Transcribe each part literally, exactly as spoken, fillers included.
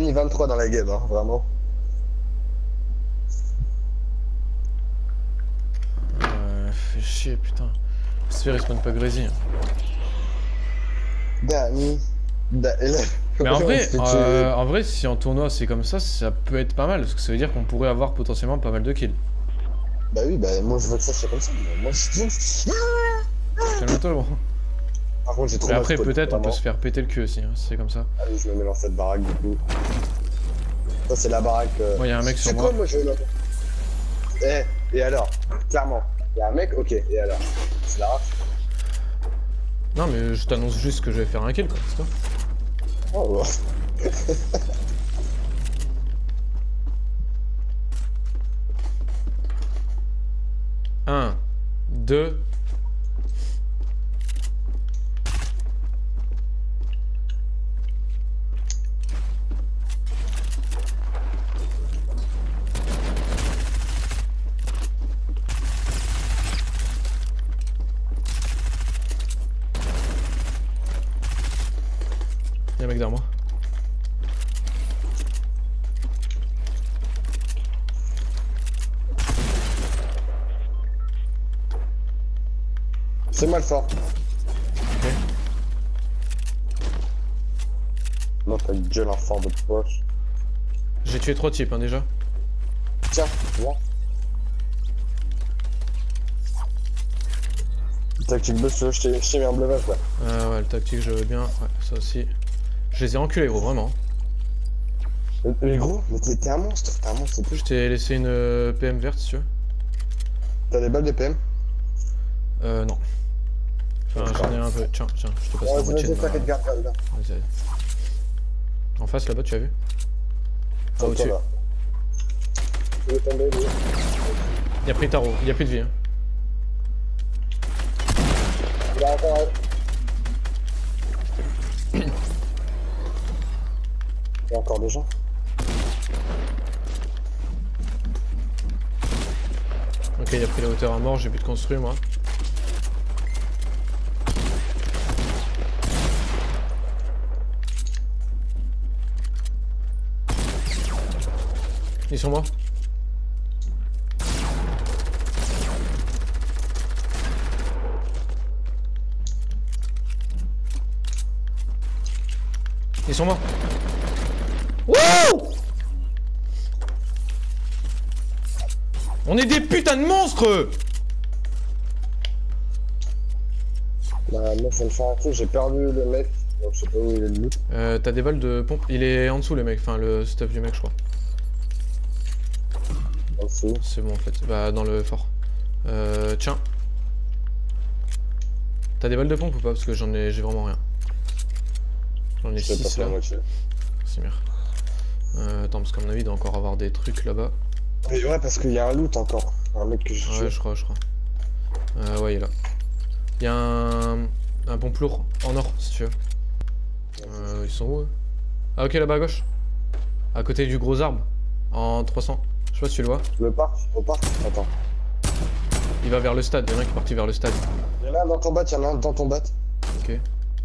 fini vingt-trois dans la game, hein, vraiment. Euh, fais chier, putain. J'espère qu'il spawn pas Grazy. Dani. Da... Mais en vrai, euh, en vrai, si en tournoi c'est comme ça, ça peut être pas mal, parce que ça veut dire qu'on pourrait avoir potentiellement pas mal de kills. Bah oui, bah moi je veux que ça soit comme ça, mais moi je... Calme-toi, gros. Par contre j'ai trop Mais mal après, spawn, peut-être on vraiment. peut se faire péter le cul aussi, hein, si c'est comme ça. Allez, je me mets dans cette baraque du coup. Ça c'est la baraque... Euh... Moi, y'a un mec sur C'est moi. quoi, moi je... Eh, et alors? Clairement. Y'a un mec, ok, et alors? C'est la race. Non, mais je t'annonce juste que je vais faire un kill, quoi, c'est toi. Oh, ouais. un, deux... Y'a un mec derrière moi. C'est mal fort. Ok. Non, ta gueule, un fort de poche. J'ai tué trois types, hein, déjà. Tiens, viens. Tactique buzz, je t'ai mis un bluff là. Euh, ouais, le tactique, je veux bien. Ouais, ça aussi. Je les ai enculés, gros, vraiment. Mais, mais gros, mais t'es un monstre, t'es un monstre, c'est plus. Je t'ai laissé une euh, P M verte, si tu veux. T'as des balles de P M? Euh, non. Enfin, j'en ai un peu. Tiens, tiens, je te passe la Vas-y, moitié de vas-y, ma... t'inquiète, garde, garde, garde. Vas-y, vas-y. En face, là-bas, tu as vu? Ah, Toi, au-dessus. là. Il est tombé, lui. Il a pris tarot, il y a plus de vie. Hein. Il a encore... Il y a encore des gens. Ok, il a pris la hauteur à mort, j'ai plus de construire, moi. Ils sont moi. Ils sont morts. Wouh! On est des putains de monstres! Bah, moi, je viens de faire un truc, j'ai perdu le mec. Donc, je sais pas où il est le loot. Euh, t'as des balles de pompe. Il est en dessous, le mec. Enfin, le stuff du mec, je crois. En dessous. C'est bon, en fait. Bah, dans le fort. Euh, tiens. T'as des balles de pompe ou pas? Parce que j'en ai, j'ai vraiment rien. J'en ai six là. C'est merde. Euh, attends, parce qu'à mon avis, il doit encore avoir des trucs là-bas. Mais ouais, parce qu'il y a un loot encore. Un mec que j'ai tué. Ouais, je crois, je crois. Euh, ouais, il est là. Il y a un, un pompe lourd en or, si tu veux. Euh, ils sont où eux? Ah, ok, là-bas à gauche. À côté du gros arbre. En trois cents. Je sais pas si tu le vois. Le parc, au parc. Attends. Il va vers le stade. Il y en a un qui est parti vers le stade. Il y en a un dans ton bat, il y en a un dans ton bat. Ok.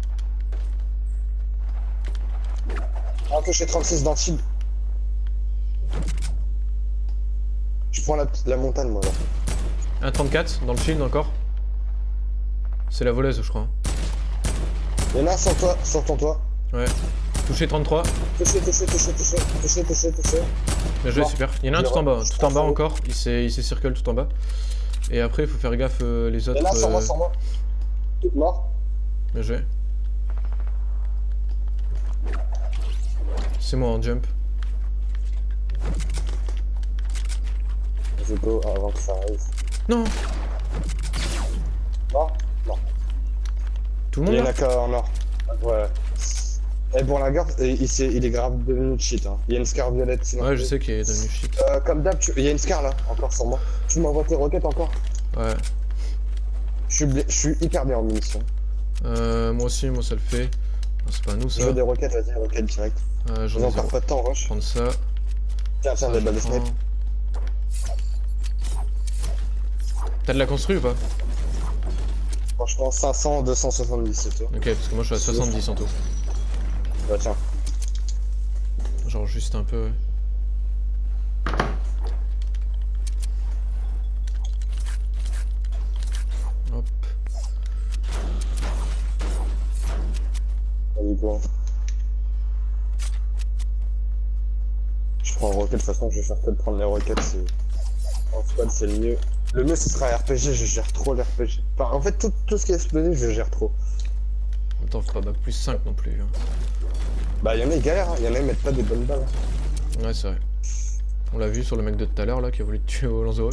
Un touché trente-six dans le shield. Je prends la, la montagne, moi, là. Un trente-quatre dans le shield encore. C'est la voleuse, je crois. Il y en a un sur toi, sur ton toit. Ouais. Touché trente-trois. Touché, touché, touché, touché, touché, touché, touché. Bien joué, Bon. super. Il y en a un tout en bas, tout en bas encore. Il s'est circle tout en bas. Et après, il faut faire gaffe euh, les autres. Il y en a un sur moi, euh... sur moi. Tout mort. Bien joué. C'est moi en jump. Je go avant que ça arrive. Non. Mort? Non. Tout le monde Il y en là a qu'un en or. Ouais. Et bon, la garde, il, il, il est grave devenu de shit. Hein. Il y a une scar violette. Sinon, Ouais, je sais qu'il est devenu shit. Euh, comme d'hab, tu... il y a une scar là, encore sur moi. Tu m'envoies tes roquettes encore? Ouais. Je suis, bla... je suis hyper bien en munitions. Euh, moi aussi, moi ça le fait. C'est pas à nous ça. Je veux des roquettes, vas-y, roquettes direct. Euh, J'en J'ai ai encore zéro. pas de temps, rush. Prendre ça. Tiens, tiens, des balles de snipe. T'as de la construit ou pas? Franchement, cinq cents, deux cent soixante-dix, c'est tout. Ok, parce que moi je suis à soixante-dix en tout. Bah tiens. J'en genre juste un peu. Ouais. Hop. Vas-y, quoi. Je prends roquette, de toute façon, je vais faire que de prendre les roquettes. C'est... En squad, c'est le mieux. Le mieux, ce sera R P G, je gère trop l'R P G. Enfin, en fait, tout, tout ce qui est explosif, je gère trop. Attends, faut pas bac plus cinq non plus. Hein. Bah, y'en a, ils galèrent, hein. Y'en a, ils mettent pas des bonnes balles. Hein. Ouais, c'est vrai. On l'a vu sur le mec de tout à l'heure là qui a voulu te tuer au lance-greux.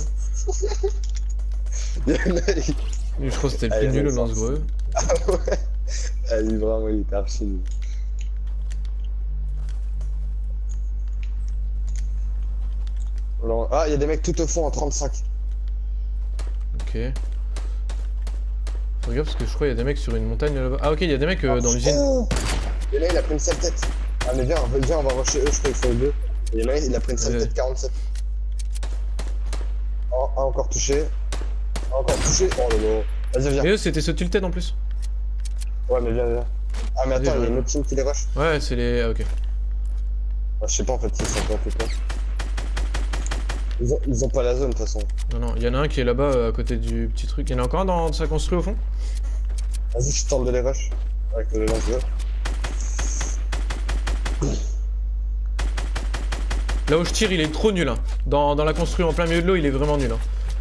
Y'en a, ils... Lui, je crois que c'était le Ah, plus nul au sens. lance-greux. Ah ouais. Ah, il vraiment, il était archi nul. Ah, il y a des mecs tout au fond en trente-cinq. Ok. Faut regarder parce que je crois qu'il y a des mecs sur une montagne là-bas. Ah ok, il y a des mecs euh, dans l'usine. Oh, et là, il a pris une sale tête. Ah, mais viens, viens, on va rusher eux, je crois qu'il faut les deux. Et là, il a pris une sale Ouais. tête quarante-sept. Oh, un encore touché. Un encore touché. Oh là là. Vas-y, viens. Et eux, c'était ce tilted en plus. Ouais, mais viens, viens. Ah, mais Vas-y, attends, il y a je- une autre team qui les rush. Ouais, c'est les. Ah ok. Ah, je sais pas en fait s'ils sont pas tout ils ont, ils ont pas la zone de toute façon. Non, non, il y en a un qui est là-bas euh, à côté du petit truc. Il y en a encore un dans sa construit au fond. Vas-y, je tente de les rush. Avec le lance-feu. Là où je tire, il est trop nul. Hein. Dans, dans la construit en plein milieu de l'eau, il est vraiment nul. Hein.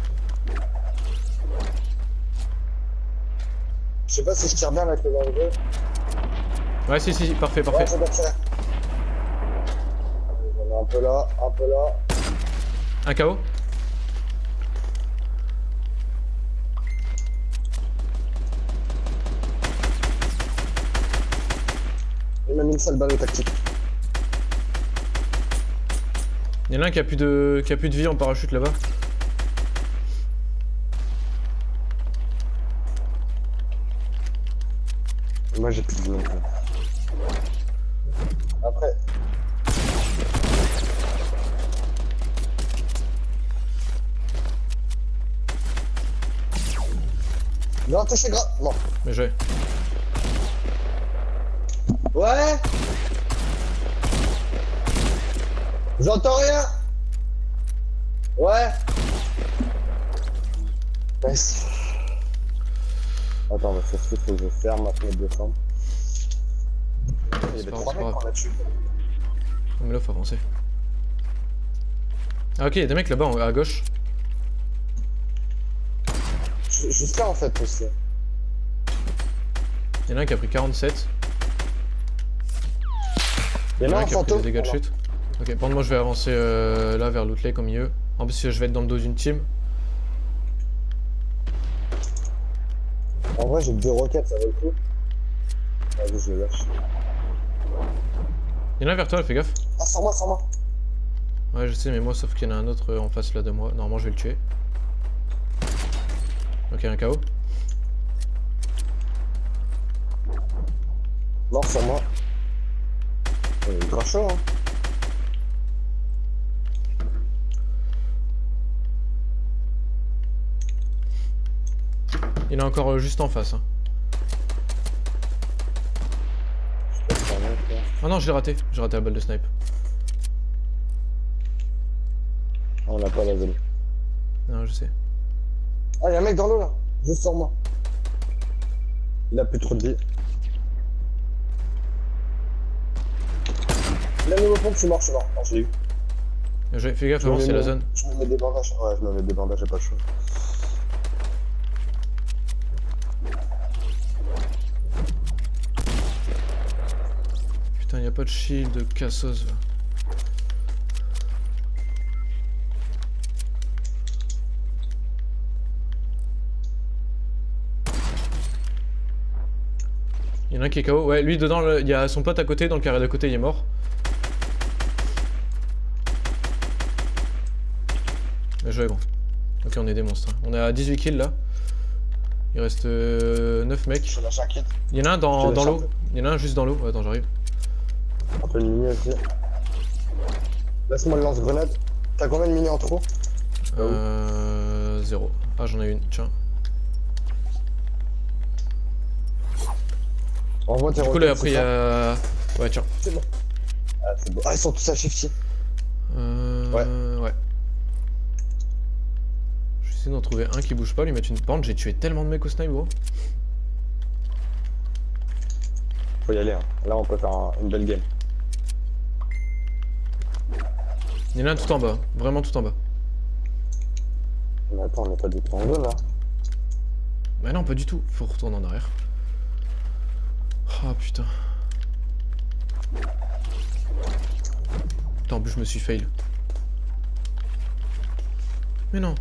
Je sais pas si je tire bien avec le lance-feu. Ouais, si, si, si, parfait, Ouais, parfait. je dois tirer. Allez, j'en ai un peu là, un peu là. Un K O. Il m'a mis une sale balle au tactique. Il y en a un qui a plus de, qui a plus de vie en parachute là-bas. Moi j'ai plus de vie non plus. Après. Non, touché grave. Non. Mais j'ai. Ouais. J'entends rien. Ouais. Nice. Attends, bah, ça se fait, faut que je ferme ma fenêtre de chambre. Il y avait pas trois grave, mecs c'est pas par là-dessus. Mais là, faut avancer. Ah ok, il y a des mecs là-bas en- à gauche. Ju- Juste là en fait aussi. Il y en a un qui a pris quarante-sept. Il y en a un qui a pris des fantôme. dégâts de chute. Ok, pendant moi je vais avancer euh, là vers l'out lake au milieu. En plus, je vais être dans le dos d'une team. En vrai, j'ai deux roquettes, ça vaut le coup. Vas-y, je les lâche. Il y en a un vers toi, fais gaffe. Ah, sans moi, sans moi. Ouais, je sais, mais moi, sauf qu'il y en a un autre euh, en face là de moi. Normalement, je vais le tuer. Ok, un K O. Mort sur moi. Il est grave chaud, hein. Il y en a encore euh, juste en face. Hein. Je sais pas si c'est un mec, là. Ah non, je l'ai raté. J'ai raté la balle de snipe. Ah, on n'a pas la zone. Non, je sais. Ah, y'a un mec dans l'eau là, juste sur moi. Il a plus trop de vie. La nouveau pompe, je suis mort, je suis mort. Ah, je l'ai eu. J'ai fait gaffe Je me avant, mets c'est la mon- zone. Je me mets des bandages. Ouais, je me mets des bandages, j'ai pas le choix. Putain, y a pas de shield, de cassos là. Il y en a un qui est K O. Ouais, lui dedans, il y a son pote à côté, dans le carré d'à côté, il est mort. Bien joué, gros. Ok, on est des monstres. On est à dix-huit kills là. Il reste euh, neuf mecs. Je lâche un kit. Il y en a un dans, Je dans lâche un l'eau. Il y en a un juste dans l'eau. Attends, j'arrive. Un peu de mini aussi. Laisse-moi le lance-grenade. T'as combien de mini en trop? Euh. Zéro. Ah, j'en ai une. Tiens. Envoie tes Du coup, là, roquettes, après, il y c'est ça a. Ouais, tiens. C'est bon. Ah, c'est beau. Ah, ils sont tous à shifty. Euh... Ouais. Ouais. Je vais essayer d'en trouver un qui bouge pas, lui mettre une pente. J'ai tué tellement de mecs au snipe, gros. Faut y aller, hein. Là, on peut faire un- une belle game. Il y en a un tout en bas, vraiment tout en bas. Mais attends, on est pas du tout en deux là. Mais non, pas du tout. Faut retourner en arrière. Oh putain. Putain, en plus, je me suis fail. Mais non.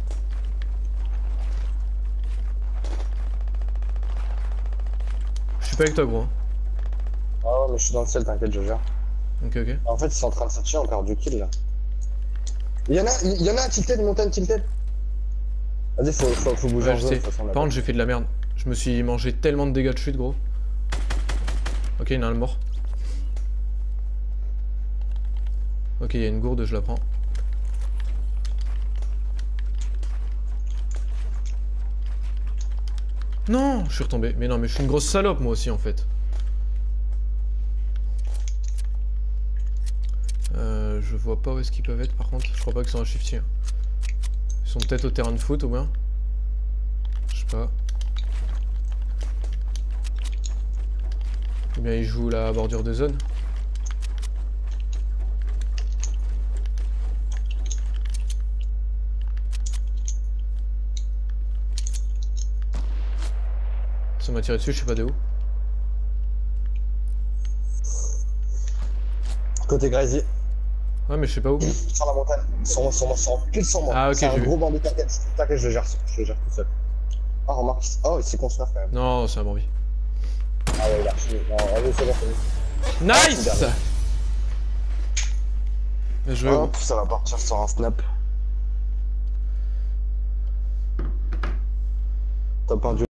Je suis pas avec toi, gros. Hein. Ah ouais, mais je suis dans le ciel, t'inquiète, je gère. Ok, ok. En fait, ils sont en train de se tuer, on perd du kill là. Il y en a, il y en a un tilted, une montagne tilted. Vas-y, faut, faut, faut bouger Ouais, en je zone, sais. de toute façon, là. Par contre, j'ai fait de la merde. Je me suis mangé tellement de dégâts de chute, gros. Ok, il y en a un mort. Ok, il y a une gourde, je la prends. Non, je suis retombé. Mais non, mais je suis une grosse salope, moi aussi, en fait. Euh, je vois pas où est-ce qu'ils peuvent être, par contre. Je crois pas qu'ils sont à shifty. Hein. Ils sont peut-être au terrain de foot, au moins. Je sais pas. Ou bien ils jouent la bordure de zone. Ça m'a tiré dessus, je sais pas de où. Côté Grazy, Ouais, mais je sais pas où. sur la montagne. Sur moi, sur moi, sur moi. Pile sur moi. Ah, ok, c'est un j'ai vu. gros bandit, t'inquiète. T'inquiète, je le gère, je le gère tout seul. Ah, remarque. Oh, il s'est construit quand même. Non, c'est un Bambi. Ah ouais, il a archi. Non, allez, c'est bon, c'est bon. Nice! Bien joué, gros. Hop, ça va partir sur un snap. Top un du